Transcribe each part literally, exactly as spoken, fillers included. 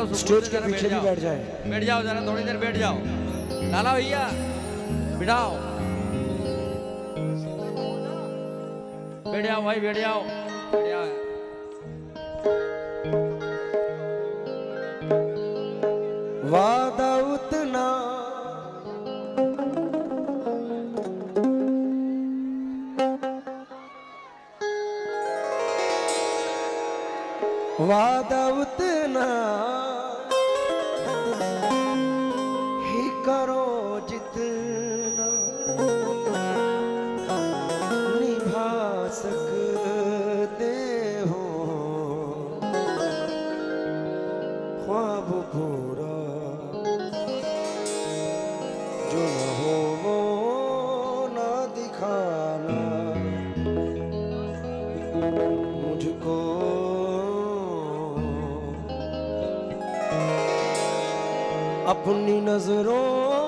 जाओ स्टेज के पीछे भी बैठ जाए। बैठ जाओ जरा, थोड़ी देर बैठ जाओ। लाला भैया बिठाओ, बैठ जाओ भाई, बैठ जाओ, बैठ जाओ। वादा उतना वादा उतना ही करो जितना निभा सकते हो, ख्वाब पूरा जो न हो वो ना दिखाना मुझको। अपनी नजरों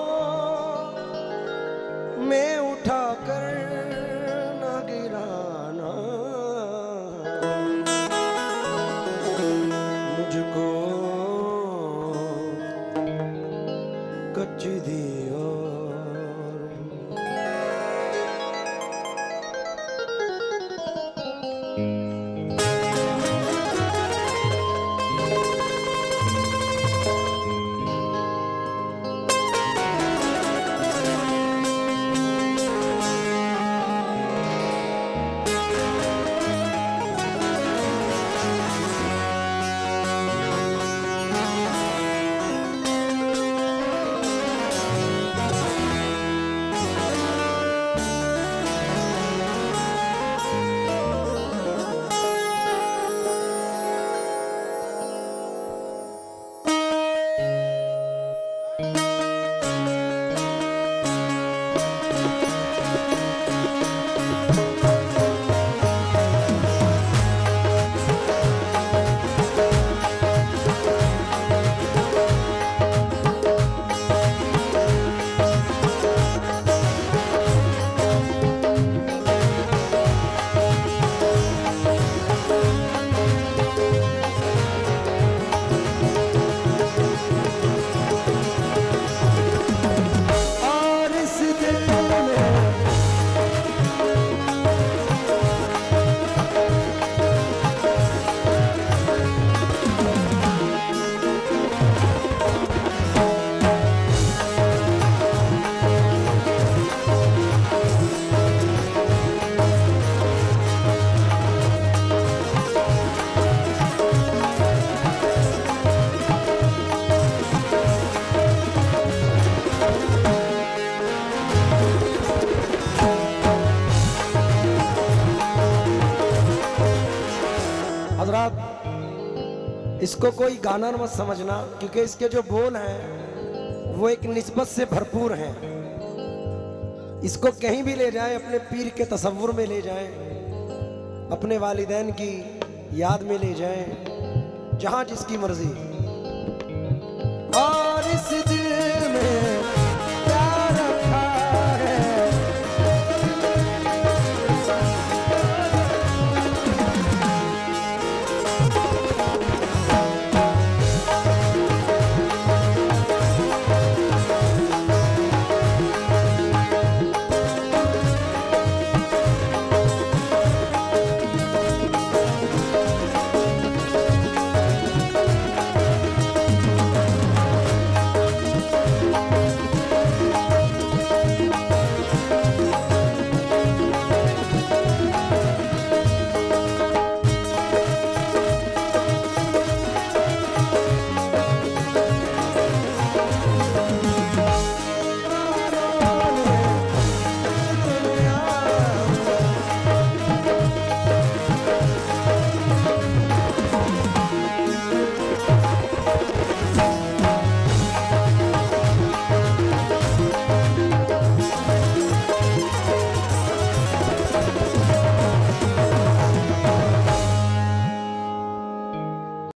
में उठाकर न गिराना मुझको कच्ची दीवार। इसको कोई गाना मत समझना, क्योंकि इसके जो बोल हैं वो एक निस्बत से भरपूर हैं। इसको कहीं भी ले जाएं, अपने पीर के तसव्वुर में ले जाएं, अपने वालिदैन की याद में ले जाएं, जहां जिसकी मर्जी। और इस दिल